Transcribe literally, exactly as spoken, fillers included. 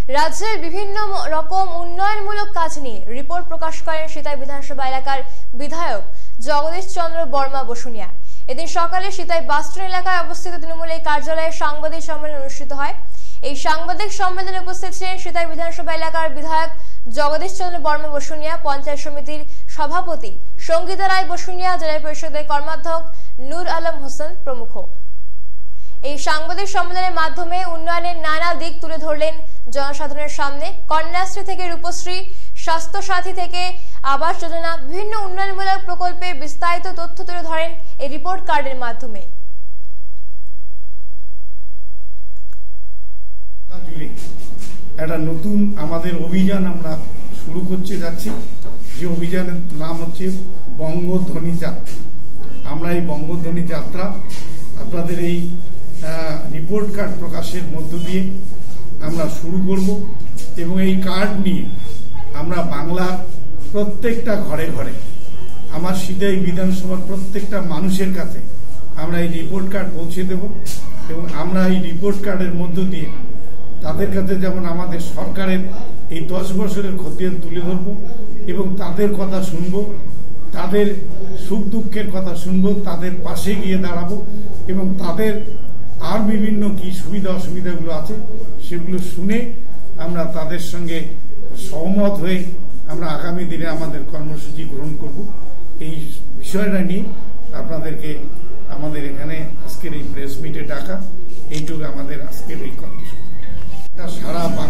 রাজ্যের বিভিন্ন রকম উন্নয়নমূলক কাজ নিয়ে রিপোর্ট প্রকাশ করেন সিতাই বিধানসভা এলাকার বিধায়ক জগদীশ চন্দ্র বর্মা বসুনিয়া। এদিন সকালে সিতাই বাসস্ট্যান্ড এলাকায় অবস্থিত তৃণমূল এই কার্যালয়ে সাংবাদিক সম্মেলন অনুষ্ঠিত হয়। এই সাংবাদিক সম্মেলনে উপস্থিত ছিলেন সিতাই বিধানসভা এলাকার বিধায়ক জগদীশ চন্দ্র বর্মা বসুনিয়া, পঞ্চায়েত সমিতির সভাপতি সঙ্গীতা রায় বসুনিয়া, জেলা পরিষদের কর্মাধ্যক্ষ নূর আলম হোসেন প্রমুখ। এই সাংবাদিক সম্মেলনের মাধ্যমে উন্নয়নের নানা দিক তুলে ধরলেন জনসাধারণের সামনে। কন্যাশ্রী থেকে রূপশ্রী, স্বাস্থ্য সাথী থেকে আবাস যোজনা, বিভিন্ন উন্নয়নমূলক প্রকল্পের বিস্তারিত তথ্য তুলে ধরেন এই রিপোর্ট কার্ডের মাধ্যমে। একটা নতুন আমাদের অভিযান আমরা শুরু করতে যাচ্ছি, যে অভিযানের নাম হচ্ছে বঙ্গধ্বনি যাত্রা। আমরা এই বঙ্গধ্বনি যাত্রা আপনাদের এই রিপোর্ট কার্ড প্রকাশের মধ্য দিয়ে আমরা শুরু করব এবং এই কার্ড নিয়ে আমরা বাংলার প্রত্যেকটা ঘরে ঘরে, আমার সিতাই বিধানসভার প্রত্যেকটা মানুষের কাছে আমরা এই রিপোর্ট কার্ড পৌঁছে দেব এবং আমরা এই রিপোর্ট কার্ডের মধ্য দিয়ে তাদের কাছে যেমন আমাদের সরকারের এই দশ বছরের খতিয়ান তুলে ধরব এবং তাদের কথা শুনব, তাদের সুখ দুঃখের কথা শুনব, তাদের পাশে গিয়ে দাঁড়াবো এবং তাদের আর বিভিন্ন কি সুবিধা অসুবিধাগুলো আছে সেগুলো শুনে আমরা তাদের সঙ্গে সহমত হয়ে আমরা আগামী দিনে আমাদের কর্মসূচি গ্রহণ করব। এই বিষয়টা নিয়ে আপনাদেরকে আমাদের এখানে আজকের এই প্রেস মিটে ডাকা, এইটুকু আমাদের আজকের এই কর্মসূচি। সারা